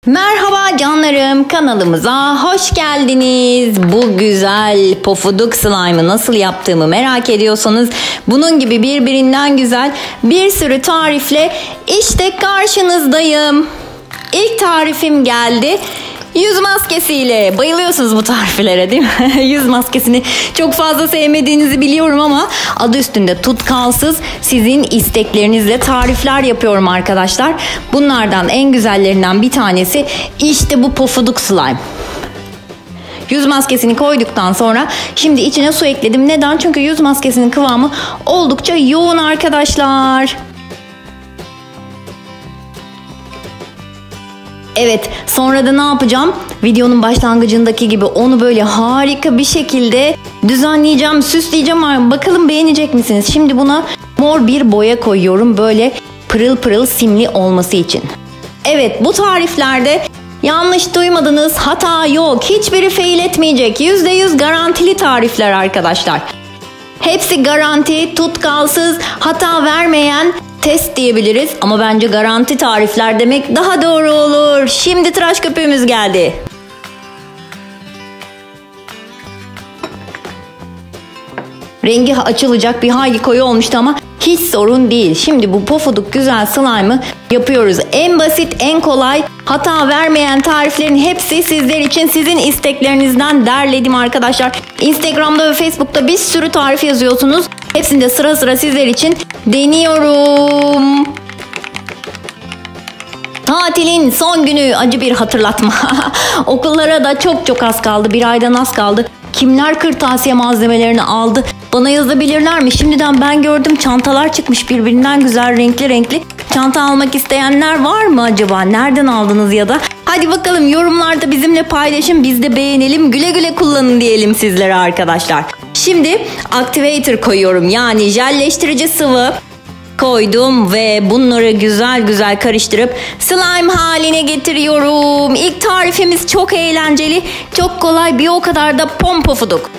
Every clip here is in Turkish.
Merhaba canlarım, kanalımıza hoş geldiniz. Bu güzel pofuduk slime'ı nasıl yaptığımı merak ediyorsanız bunun gibi birbirinden güzel bir sürü tarifle işte karşınızdayım. İlk tarifim geldi. Yüz maskesiyle. Bayılıyorsunuz bu tariflere değil mi? Yüz maskesini çok fazla sevmediğinizi biliyorum ama adı üstünde tutkalsız, sizin isteklerinizle tarifler yapıyorum arkadaşlar. Bunlardan en güzellerinden bir tanesi işte bu pofuduk slime. Yüz maskesini koyduktan sonra şimdi içine su ekledim. Neden? Çünkü yüz maskesinin kıvamı oldukça yoğun arkadaşlar. Evet, sonra da ne yapacağım? Videonun başlangıcındaki gibi onu böyle harika bir şekilde düzenleyeceğim, süsleyeceğim. Bakalım beğenecek misiniz? Şimdi buna mor bir boya koyuyorum böyle pırıl pırıl simli olması için. Evet, bu tariflerde yanlış duymadınız, hata yok. Hiçbiri fail etmeyecek. %100 garantili tarifler arkadaşlar. Hepsi garanti, tutkalsız, hata vermeyen test diyebiliriz ama bence garanti tarifler demek daha doğru olur. Şimdi tıraş köpüğümüz geldi. Rengi açılacak bir hayli koyu olmuştu ama hiç sorun değil. Şimdi bu pofuduk güzel slime'ı yapıyoruz. En basit, en kolay, hata vermeyen tariflerin hepsi sizler için, sizin isteklerinizden derledim arkadaşlar. Instagram'da ve Facebook'ta bir sürü tarif yazıyorsunuz. Hepsini de sıra sıra sizler için deniyorum. Tatilin son günü, acı bir hatırlatma. Okullara da çok az kaldı. Bir aydan az kaldı. Kimler kırtasiye malzemelerini aldı? Bana yazabilirler mi? Şimdiden ben gördüm, çantalar çıkmış birbirinden güzel, renkli renkli. Çanta almak isteyenler var mı acaba? Nereden aldınız ya da? Hadi bakalım yorumlarda bizimle paylaşın, biz de beğenelim, güle güle kullanın diyelim sizlere arkadaşlar. Şimdi activator koyuyorum, yani jelleştirici sıvı koydum ve bunları güzel güzel karıştırıp slime haline getiriyorum. İlk tarifimiz çok eğlenceli, çok kolay, bir o kadar da pofuduk.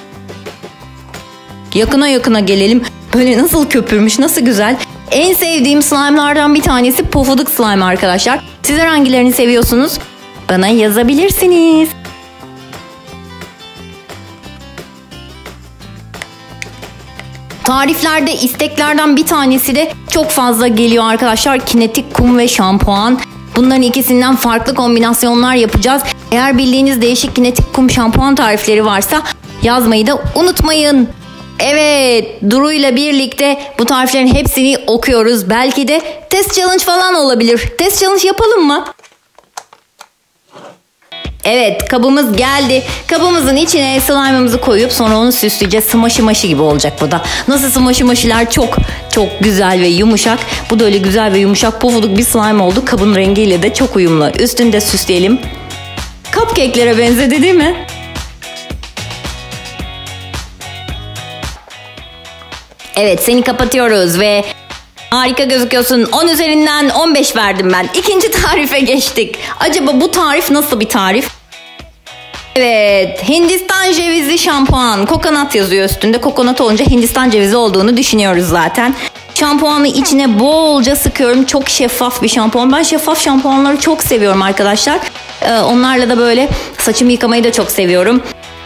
Yakına gelelim. Böyle nasıl köpürmüş, nasıl güzel. En sevdiğim slime'lardan bir tanesi pofuduk slime arkadaşlar. Sizler hangilerini seviyorsunuz? Bana yazabilirsiniz. Tariflerde isteklerden bir tanesi de çok fazla geliyor arkadaşlar. Kinetik kum ve şampuan. Bunların ikisinden farklı kombinasyonlar yapacağız. Eğer bildiğiniz değişik kinetik kum şampuan tarifleri varsa yazmayı da unutmayın. Evet, Duru ile birlikte bu tariflerin hepsini okuyoruz. Belki de test challenge falan olabilir. Test challenge yapalım mı? Evet, kabımız geldi. Kabımızın içine slime'ımızı koyup sonra onu süsleyeceğiz. Smashi mashi gibi olacak bu da. Nasıl smashi mashiler çok güzel ve yumuşak. Bu da öyle güzel ve yumuşak pofuduk bir slime oldu. Kabın rengiyle de çok uyumlu. Üstünü de süsleyelim. Cupcake'lere benzedi değil mi? Evet, seni kapatıyoruz ve harika gözüküyorsun. 10 üzerinden 15 verdim ben. İkinci tarife geçtik. Acaba bu tarif nasıl bir tarif? Evet, Hindistan cevizi şampuan. Kokonat yazıyor üstünde. Kokonat olunca Hindistan cevizi olduğunu düşünüyoruz zaten. Şampuanı içine bolca sıkıyorum. Çok şeffaf bir şampuan. Ben şeffaf şampuanları çok seviyorum arkadaşlar. Onlarla da böyle saçımı yıkamayı da çok seviyorum.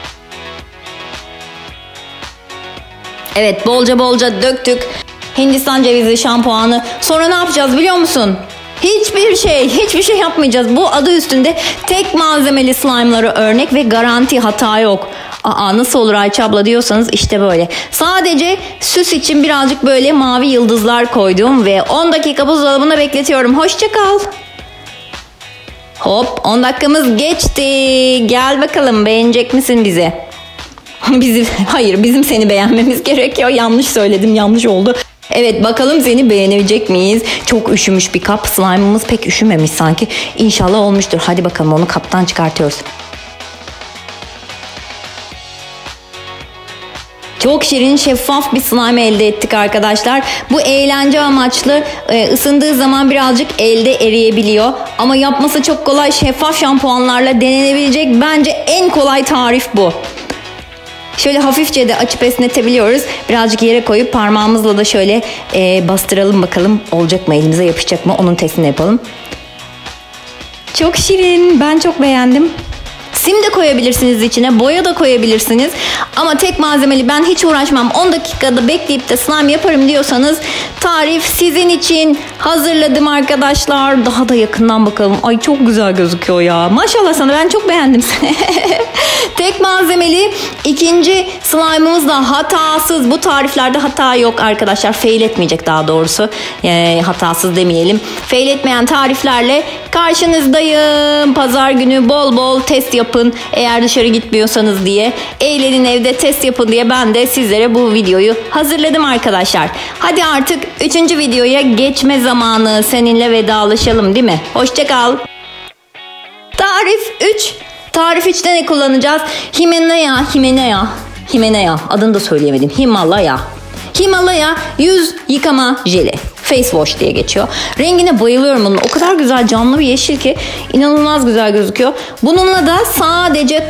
Evet, bolca döktük Hindistan cevizi şampuanı. Sonra ne yapacağız biliyor musun? Hiçbir şey yapmayacağız. Bu adı üstünde tek malzemeli slime'ları örnek ve garanti, hata yok. Nasıl olur Ayça abla diyorsanız işte böyle. Sadece süs için birazcık böyle mavi yıldızlar koydum ve 10 dakika buzdolabında bekletiyorum. Hoşça kal. Hop, 10 dakikamız geçti. Gel bakalım, beğenecek misin bizi? Hayır, bizim seni beğenmemiz gerekiyor. Yanlış söyledim, yanlış oldu. Evet, bakalım seni beğenecek miyiz? Çok üşümüş bir kap. Slime'ımız pek üşümemiş sanki. İnşallah olmuştur. Hadi bakalım, onu kaptan çıkartıyoruz. Çok şirin, şeffaf bir slime elde ettik arkadaşlar. Bu eğlence amaçlı, ısındığı zaman birazcık elde eriyebiliyor. Ama yapması çok kolay, şeffaf şampuanlarla denenebilecek bence en kolay tarif bu. Şöyle hafifçe de açıp esnetebiliyoruz. Birazcık yere koyup parmağımızla da şöyle bastıralım bakalım olacak mı, elimize yapışacak mı, onun testini yapalım. Çok şirin. Ben çok beğendim. Sim de koyabilirsiniz içine, boya da koyabilirsiniz. Ama tek malzemeli, ben hiç uğraşmam, 10 dakikada bekleyip de slime yaparım diyorsanız tarif sizin için hazırladım arkadaşlar. Daha da yakından bakalım. Ay çok güzel gözüküyor ya. Maşallah sana, ben çok beğendim seni. Tek malzemeli ikinci slime'ımız da hatasız. Bu tariflerde hata yok arkadaşlar. Fail etmeyecek daha doğrusu. Hatasız demeyelim. Fail etmeyen tariflerle karşınızdayım. Pazar günü bol bol test yapın. Eğer dışarı gitmiyorsanız diye. Eğlenin evde, test yapın diye ben de sizlere bu videoyu hazırladım arkadaşlar. Hadi artık 3. videoya geçme zamanı. Seninle vedalaşalım değil mi? Hoşça kal. Tarif 3. Tarif 3'te ne kullanacağız? Himalaya adını da söyleyemedim. Himalaya yüz yıkama jeli. Face wash diye geçiyor. Rengine bayılıyorum bunun. O kadar güzel, canlı bir yeşil ki inanılmaz güzel gözüküyor. Bununla da sadece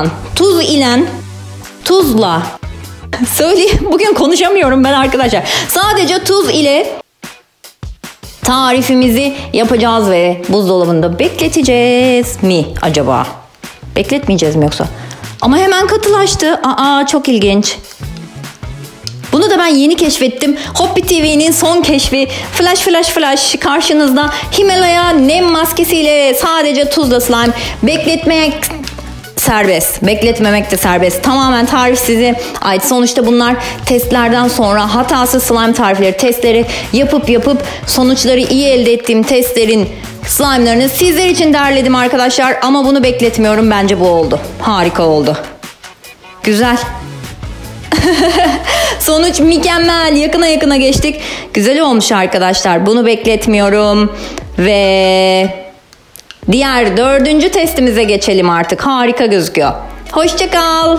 tuzla bugün konuşamıyorum ben arkadaşlar. Sadece tuz ile tarifimizi yapacağız ve buzdolabında bekleteceğiz mi acaba? Bekletmeyeceğiz mi yoksa? Ama hemen katılaştı. Çok ilginç. Bunu da ben yeni keşfettim. Hoppi TV'nin son keşfi. Flash karşınızda. Himalaya nem maskesiyle sadece tuzla slime. Bekletmek serbest. Bekletmemek de serbest. Tamamen tarif size ait. Sonuçta bunlar testlerden sonra hatasız slime tarifleri, testleri yapıp sonuçları iyi elde ettiğim testlerin slime'larını sizler için derledim arkadaşlar. Ama bunu bekletmiyorum. Bence bu oldu. Harika oldu. Güzel. Sonuç mükemmel. Yakına geçtik. Güzel olmuş arkadaşlar. Bunu bekletmiyorum. Ve diğer 4. testimize geçelim artık. Harika gözüküyor. Hoşça kal.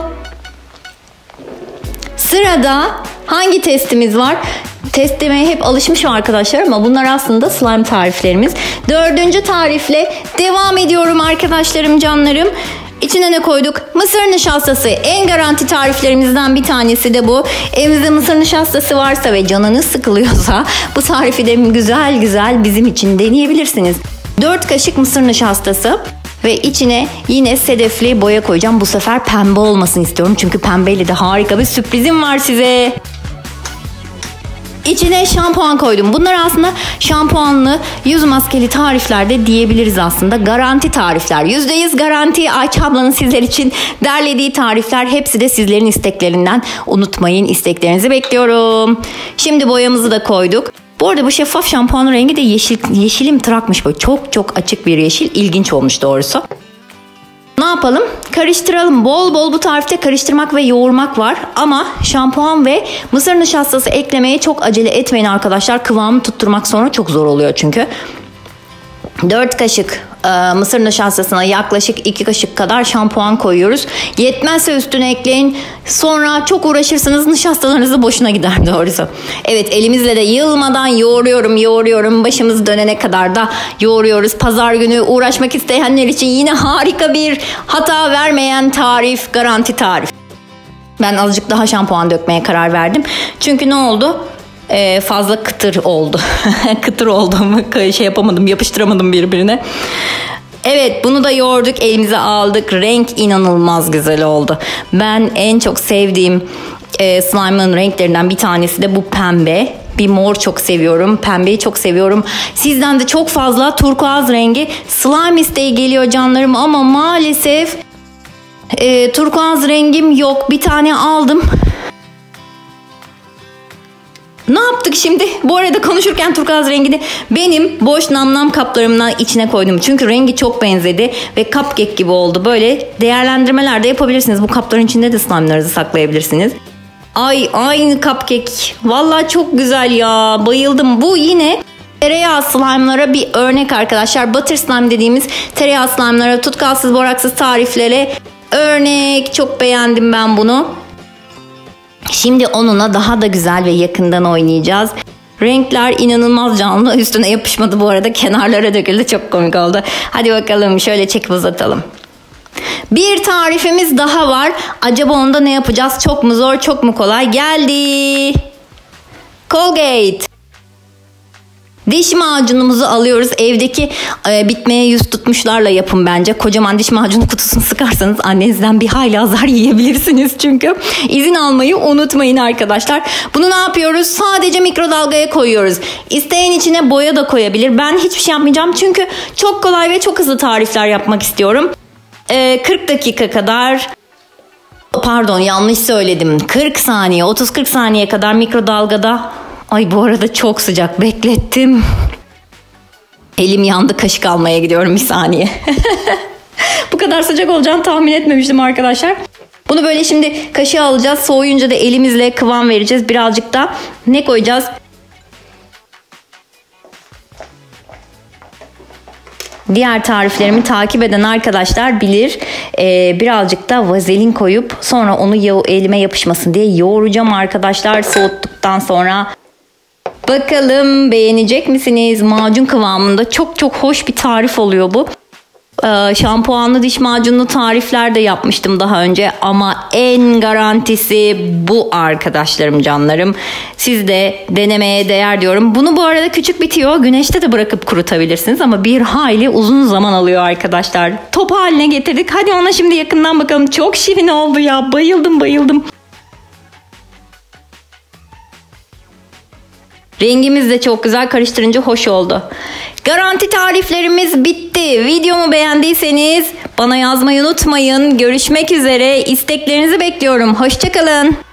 Sırada hangi testimiz var? Test demeye hep alışmışım arkadaşlar ama bunlar aslında slime tariflerimiz. 4. tarifle devam ediyorum arkadaşlarım, canlarım. İçine ne koyduk? Mısır nişastası. En garanti tariflerimizden bir tanesi de bu. Evinizde mısır nişastası varsa ve canınız sıkılıyorsa bu tarifi de güzel bizim için deneyebilirsiniz. 4 kaşık mısır nişastası ve içine yine sedefli boya koyacağım. Bu sefer pembe olmasını istiyorum çünkü pembeyle de harika bir sürprizim var size. İçine şampuan koydum. Bunlar aslında şampuanlı yüz maskeli tariflerde diyebiliriz aslında. Garanti tarifler. %100 garanti. Ayça ablanın sizler için derlediği tarifler. Hepsi de sizlerin isteklerinden. Unutmayın, isteklerinizi bekliyorum. Şimdi boyamızı da koyduk. Bu arada bu şeffaf şampuanın rengi de yeşilim tırakmış böyle. Çok açık bir yeşil. İlginç olmuş doğrusu. Ne yapalım? Karıştıralım. Bol bol bu tarifte karıştırmak ve yoğurmak var. Ama şampuan ve mısır nişastası eklemeye çok acele etmeyin arkadaşlar. Kıvamı tutturmak sonra çok zor oluyor çünkü. 4 kaşık mısır nişastasına yaklaşık 2 kaşık kadar şampuan koyuyoruz. Yetmezse üstüne ekleyin. Sonra çok uğraşırsınız, nişastalarınızı boşuna gider doğrusu. Evet, elimizle de yılmadan yoğuruyorum. Başımız dönene kadar da yoğuruyoruz. Pazar günü uğraşmak isteyenler için yine harika bir hata vermeyen tarif, garanti tarif. Ben azıcık daha şampuan dökmeye karar verdim. Çünkü ne oldu? Fazla kıtır oldu. Kıtır olduğumu yapıştıramadım birbirine. Evet, bunu da yoğurduk, elimize aldık. Renk inanılmaz güzel oldu. Ben en çok sevdiğim slime'ın renklerinden bir tanesi de bu pembe. Bir mor çok seviyorum. Pembeyi çok seviyorum. Sizden de çok fazla turkuaz rengi slime isteği geliyor canlarım ama maalesef turkuaz rengim yok. Bir tane aldım. Ne yaptık şimdi? Bu arada konuşurken turkuaz rengini benim boş namlam kaplarımdan içine koydum. Çünkü rengi çok benzedi ve cupcake gibi oldu. Böyle değerlendirmeler de yapabilirsiniz. Bu kapların içinde de slime'larınızı saklayabilirsiniz. Ay, aynı cupcake. Vallahi çok güzel ya. Bayıldım. Bu yine tereyağı slime'lara bir örnek arkadaşlar. Butter slime dediğimiz tereyağı slime'lara, tutkalsız boraksız tariflere örnek. Çok beğendim ben bunu. Şimdi onunla daha da güzel ve yakından oynayacağız. Renkler inanılmaz canlı. Üstüne yapışmadı bu arada. Kenarlara döküldü. Çok komik oldu. Hadi bakalım şöyle çekip uzatalım. Bir tarifimiz daha var. Acaba onda ne yapacağız? Çok mu zor, çok mu kolay? Geldi. Colgate. Diş macunumuzu alıyoruz. Evdeki bitmeye yüz tutmuşlarla yapın bence. Kocaman diş macunu kutusunu sıkarsanız annenizden bir hayli azar yiyebilirsiniz çünkü. İzin almayı unutmayın arkadaşlar. Bunu ne yapıyoruz? Sadece mikrodalgaya koyuyoruz. İsteyen içine boya da koyabilir. Ben hiçbir şey yapmayacağım çünkü çok kolay ve çok hızlı tarifler yapmak istiyorum. 40 dakika kadar... Pardon, yanlış söyledim. 40 saniye, 30-40 saniye kadar mikrodalgada. Ay, bu arada çok sıcak, beklettim. Elim yandı, kaşık almaya gidiyorum bir saniye. Bu kadar sıcak olacağını tahmin etmemiştim arkadaşlar. Bunu böyle şimdi kaşığa alacağız. Soğuyunca da elimizle kıvam vereceğiz. Birazcık da ne koyacağız? Diğer tariflerimi takip eden arkadaşlar bilir. Birazcık da vazelin koyup sonra onu elime yapışmasın diye yoğuracağım arkadaşlar soğuttuktan sonra. Bakalım beğenecek misiniz? Macun kıvamında çok çok hoş bir tarif oluyor bu. Şampuanlı diş macunlu tarifler de yapmıştım daha önce ama en garantisi bu arkadaşlarım, canlarım. Siz de denemeye değer diyorum. Bunu bu arada küçük bitiyor. Güneşte de bırakıp kurutabilirsiniz ama bir hayli uzun zaman alıyor arkadaşlar. Top haline getirdik. Hadi ona şimdi yakından bakalım. Çok şirin oldu ya. Bayıldım. Rengimiz de çok güzel, karıştırınca hoş oldu. Garanti tariflerimiz bitti. Videomu beğendiyseniz bana yazmayı unutmayın. Görüşmek üzere. İsteklerinizi bekliyorum. Hoşça kalın.